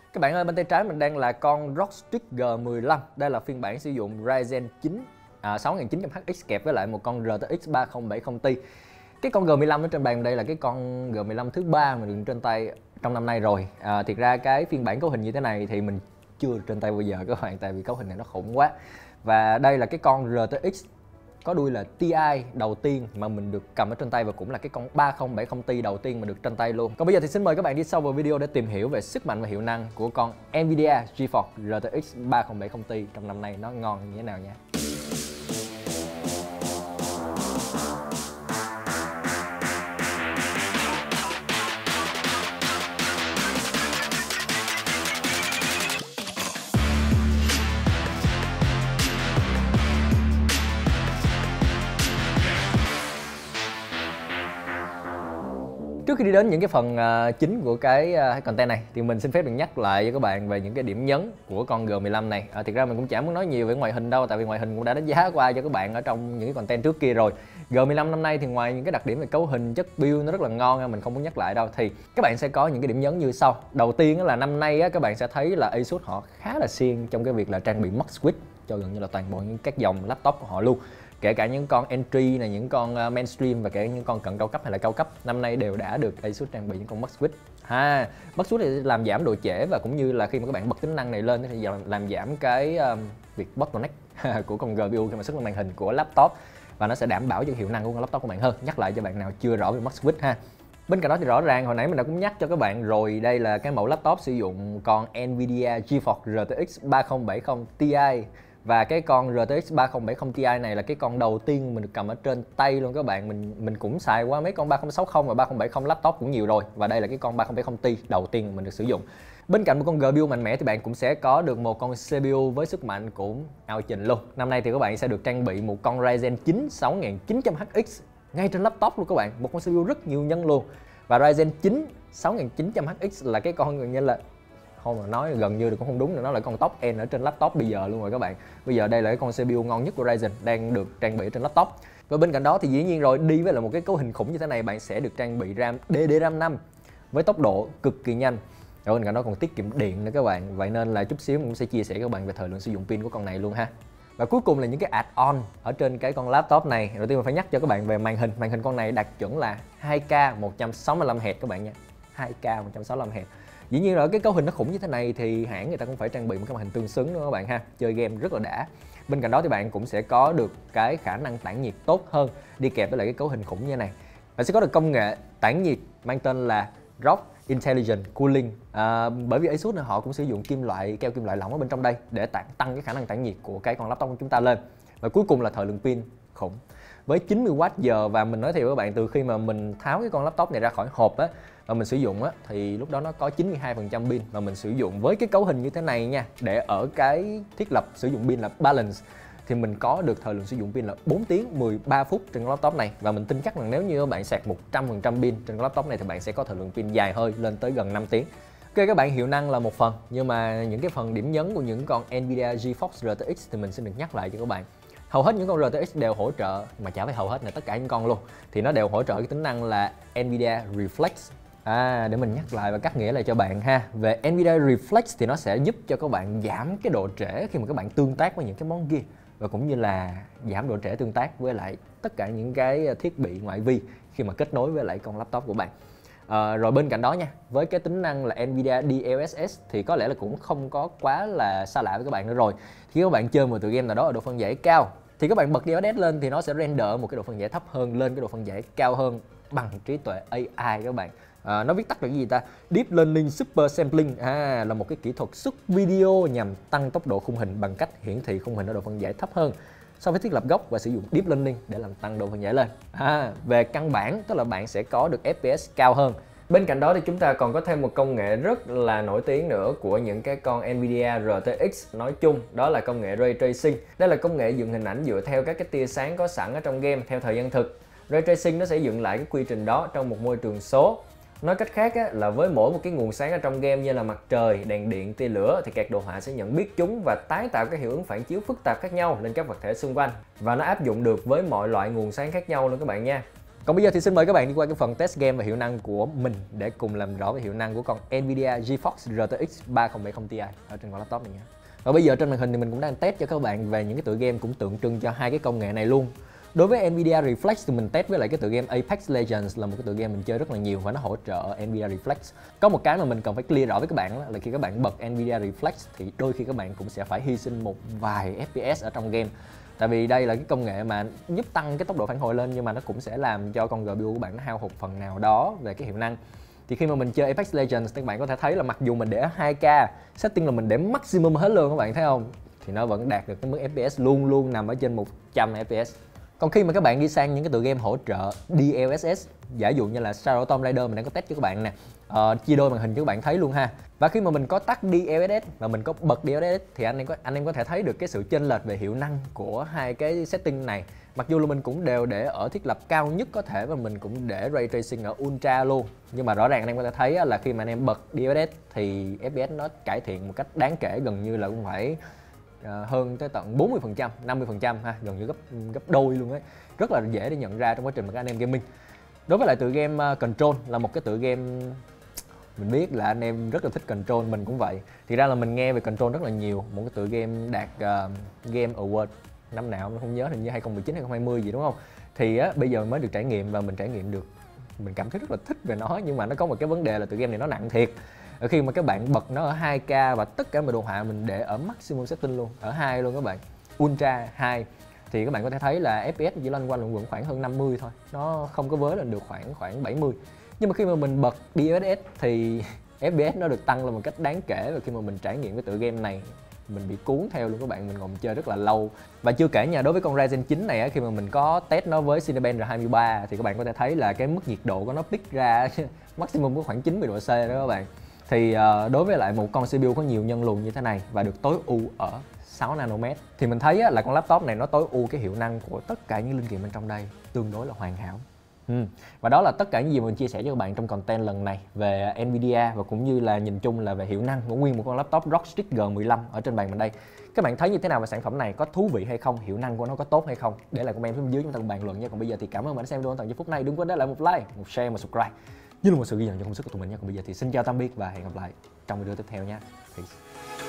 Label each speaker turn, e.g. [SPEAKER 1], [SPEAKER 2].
[SPEAKER 1] Các bạn ơi, bên tay trái mình đang là con ROG Strix G15. Đây là phiên bản sử dụng Ryzen 9 6900HX kẹp với lại một con RTX 3070 Ti. Cái con G15 ở trên bàn đây là cái con G15 thứ 3 mà được trên tay trong năm nay rồi. Thiệt ra cái phiên bản cấu hình như thế này thì mình chưa trên tay bao giờ các bạn, tại vì cấu hình này nó khủng quá. Và đây là cái con RTX có đuôi là Ti đầu tiên mà mình được cầm ở trên tay, và cũng là cái con 3070 Ti đầu tiên mà được trên tay luôn. Còn bây giờ thì xin mời các bạn đi sâu vào video để tìm hiểu về sức mạnh và hiệu năng của con Nvidia GeForce RTX 3070 Ti trong năm nay nó ngon như thế nào nha. Trước khi đi đến những cái phần chính của cái content này thì mình xin phép được nhắc lại cho các bạn về những cái điểm nhấn của con G15 này. Thực ra mình cũng chẳng muốn nói nhiều về ngoại hình đâu, tại vì ngoại hình cũng đã đánh giá qua cho các bạn ở trong những cái content trước kia rồi. G15 năm nay thì ngoài những cái đặc điểm về cấu hình, chất build nó rất là ngon, mình không muốn nhắc lại đâu, thì các bạn sẽ có những cái điểm nhấn như sau. Đầu tiên là năm nay các bạn sẽ thấy là Asus họ khá là siêng trong cái việc là trang bị Max Switch cho gần như là toàn bộ những các dòng laptop của họ luôn. Kể cả những con entry này, những con mainstream và kể những con cận cao cấp hay là cao cấp, năm nay đều đã được Asus trang bị những con Max Switch. Max Switch thì làm giảm độ trễ, và cũng như là khi mà các bạn bật tính năng này lên thì làm giảm cái việc bottleneck của con GPU khi mà xuất lên màn hình của laptop, và nó sẽ đảm bảo cho hiệu năng của con laptop của bạn hơn. Nhắc lại cho bạn nào chưa rõ về Max Switch ha. Bên cạnh đó thì rõ ràng hồi nãy mình đã cũng nhắc cho các bạn rồi, đây là cái mẫu laptop sử dụng con Nvidia GeForce RTX 3070 Ti. Và cái con RTX 3070 Ti này là cái con đầu tiên mình được cầm ở trên tay luôn các bạn. Mình cũng xài qua mấy con 3060 và 3070 laptop cũng nhiều rồi, và đây là cái con 3070 Ti đầu tiên mình được sử dụng. Bên cạnh một con GPU mạnh mẽ thì bạn cũng sẽ có được một con CPU với sức mạnh cũng ao trình luôn. Năm nay thì các bạn sẽ được trang bị một con Ryzen 9 6900HX ngay trên laptop luôn các bạn, một con CPU rất nhiều nhân luôn. Và Ryzen 9 6900HX là cái con gần như là, không mà nói gần như thì cũng không đúng nữa, nó là con top end ở trên laptop bây giờ luôn rồi các bạn. Bây giờ đây là cái con CPU ngon nhất của Ryzen đang được trang bị trên laptop. Và bên cạnh đó thì dĩ nhiên rồi, đi với là một cái cấu hình khủng như thế này, bạn sẽ được trang bị RAM DDR5 với tốc độ cực kỳ nhanh. Rồi bên cạnh đó còn tiết kiệm điện nữa các bạn. Vậy nên là chút xíu mình cũng sẽ chia sẻ các bạn về thời lượng sử dụng pin của con này luôn ha. Và cuối cùng là những cái add-on ở trên cái con laptop này. Đầu tiên mình phải nhắc cho các bạn về màn hình. Màn hình con này đạt chuẩn là 2K 165Hz các bạn nha. 2K 165Hz. Dĩ nhiên là cái cấu hình nó khủng như thế này thì hãng người ta cũng phải trang bị một cái màn hình tương xứng nữa các bạn ha, chơi game rất là đã. Bên cạnh đó thì bạn cũng sẽ có được cái khả năng tản nhiệt tốt hơn đi kèm với lại cái cấu hình khủng như thế này. Bạn sẽ có được công nghệ tản nhiệt mang tên là ROG Intelligent Cooling. Bởi vì Asus họ cũng sử dụng keo kim loại lỏng ở bên trong đây để tăng cái khả năng tản nhiệt của cái con laptop của chúng ta lên. Và cuối cùng là thời lượng pin khủng với 90Wh. Và mình nói thiệt với các bạn, từ khi mà mình tháo cái con laptop này ra khỏi hộp á và mình sử dụng á, thì lúc đó nó có 92% pin, và mình sử dụng với cái cấu hình như thế này nha, để ở cái thiết lập sử dụng pin là balance thì mình có được thời lượng sử dụng pin là 4 tiếng 13 phút trên con laptop này. Và mình tin chắc rằng nếu như các bạn sạc 100% pin trên con laptop này thì bạn sẽ có thời lượng pin dài hơi lên tới gần 5 tiếng. Ok các bạn, hiệu năng là một phần, nhưng mà những cái phần điểm nhấn của những con Nvidia GeForce RTX thì mình xin được nhắc lại cho các bạn. Hầu hết những con RTX đều hỗ trợ, mà chả phải hầu hết là tất cả những con luôn, thì nó đều hỗ trợ cái tính năng là Nvidia Reflex. Để mình nhắc lại và cắt nghĩa lại cho bạn ha. Về Nvidia Reflex thì nó sẽ giúp cho các bạn giảm cái độ trễ khi mà các bạn tương tác với những cái món gear, và cũng như là giảm độ trễ tương tác với lại tất cả những cái thiết bị ngoại vi khi mà kết nối với lại con laptop của bạn. Rồi bên cạnh đó nha, với cái tính năng là Nvidia DLSS thì có lẽ là cũng không có quá là xa lạ với các bạn nữa rồi. Khi các bạn chơi một tựa game nào đó ở độ phân giải cao thì các bạn bật DLSS lên thì nó sẽ render một cái độ phân giải thấp hơn lên cái độ phân giải cao hơn bằng trí tuệ AI các bạn. Nó viết tắt là cái gì ta? Deep Learning Super Sampling là một cái kỹ thuật xuất video nhằm tăng tốc độ khung hình bằng cách hiển thị khung hình ở độ phân giải thấp hơn so với thiết lập gốc và sử dụng Deep Learning để làm tăng độ phân giải lên. Về căn bản tức là bạn sẽ có được FPS cao hơn. Bên cạnh đó thì chúng ta còn có thêm một công nghệ rất là nổi tiếng nữa của những cái con Nvidia RTX nói chung, đó là công nghệ Ray Tracing. Đây là công nghệ dựng hình ảnh dựa theo các cái tia sáng có sẵn ở trong game theo thời gian thực. Ray Tracing nó sẽ dựng lại cái quy trình đó trong một môi trường số. Nói cách khác là với mỗi một cái nguồn sáng ở trong game như là mặt trời, đèn điện, tia lửa thì các đồ họa sẽ nhận biết chúng và tái tạo các hiệu ứng phản chiếu phức tạp khác nhau lên các vật thể xung quanh. Và nó áp dụng được với mọi loại nguồn sáng khác nhau luôn các bạn nha. Còn bây giờ thì xin mời các bạn đi qua cái phần test game và hiệu năng của mình để cùng làm rõ về hiệu năng của con Nvidia GeForce RTX 3070 Ti ở trên con laptop này nha. Và bây giờ trên màn hình thì mình cũng đang test cho các bạn về những cái tựa game cũng tượng trưng cho hai cái công nghệ này luôn. Đối với Nvidia Reflex thì mình test với lại cái tựa game Apex Legends, là một cái tựa game mình chơi rất là nhiều và nó hỗ trợ Nvidia Reflex. Có một cái mà mình cần phải clear rõ với các bạn là khi các bạn bật Nvidia Reflex thì đôi khi các bạn cũng sẽ phải hy sinh một vài FPS ở trong game. Tại vì đây là cái công nghệ mà giúp tăng cái tốc độ phản hồi lên, nhưng mà nó cũng sẽ làm cho con GPU của bạn nó hao hụt phần nào đó về cái hiệu năng. Thì khi mà mình chơi Apex Legends thì các bạn có thể thấy là mặc dù mình để ở 2K, setting là mình để maximum hết luôn, các bạn thấy không? Thì nó vẫn đạt được cái mức FPS luôn luôn nằm ở trên 100 FPS. Còn khi mà các bạn đi sang những cái tựa game hỗ trợ DLSS, giả dụ như là Shadow Tomb Raider mình đang có test cho các bạn nè, chia đôi màn hình cho các bạn thấy luôn ha. Và khi mà mình có tắt DLSS và mình có bật DLSS thì anh em có thể thấy được cái sự chênh lệch về hiệu năng của hai cái setting này. Mặc dù là mình cũng đều để ở thiết lập cao nhất có thể và mình cũng để Ray Tracing ở Ultra luôn, nhưng mà rõ ràng anh em có thể thấy là khi mà anh em bật DLSS thì FPS nó cải thiện một cách đáng kể, gần như là cũng phải hơn tới tận 40%, 50% ha, gần như gấp đôi luôn ấy. Rất là dễ để nhận ra trong quá trình mà các anh em gaming. Đối với lại tựa game Control là một cái tựa game mình biết là anh em rất là thích Control, mình cũng vậy. Thì ra là mình nghe về Control rất là nhiều, một cái tựa game đạt Game Award năm nào mình không nhớ, hình như 2019 2020 gì đúng không? Thì bây giờ mới được trải nghiệm và mình trải nghiệm được, mình cảm thấy rất là thích về nó, nhưng mà nó có một cái vấn đề là tựa game này nó nặng thiệt. Ở khi mà các bạn bật nó ở 2K và tất cả mọi đồ họa mình để ở maximum setting luôn, ở 2 luôn các bạn, Ultra 2, thì các bạn có thể thấy là FPS chỉ loanh quanh luẩn khoảng hơn 50 thôi, nó không có với lên được khoảng 70. Nhưng mà khi mà mình bật DLSS thì FPS nó được tăng lên một cách đáng kể, và khi mà mình trải nghiệm cái tựa game này mình bị cuốn theo luôn các bạn, mình ngồi chơi rất là lâu. Và chưa kể nha, đối với con Ryzen 9 này khi mà mình có test nó với Cinebench R23 thì các bạn có thể thấy là cái mức nhiệt độ của nó pick ra maximum có khoảng 90 độ C đó các bạn. Thì đối với lại một con CPU có nhiều nhân luồng như thế này và được tối ưu ở 6 nanomet thì mình thấy là con laptop này nó tối ưu cái hiệu năng của tất cả những linh kiện bên trong đây tương đối là hoàn hảo. Và đó là tất cả những gì mình chia sẻ cho các bạn trong content lần này về Nvidia, và cũng như là nhìn chung là về hiệu năng của nguyên một con laptop ROG Strix G15 ở trên bàn mình đây. Các bạn thấy như thế nào về sản phẩm này, có thú vị hay không, hiệu năng của nó có tốt hay không? Để lại comment phía bên dưới chúng ta cùng bàn luận nha. Còn bây giờ thì cảm ơn bạn đã xem video tận giây phút này, đừng quên để lại một like, một share, một subscribe, như là một sự ghi nhận cho công sức của tụi mình nha. Còn bây giờ thì xin chào tạm biệt và hẹn gặp lại trong video tiếp theo nha. Peace.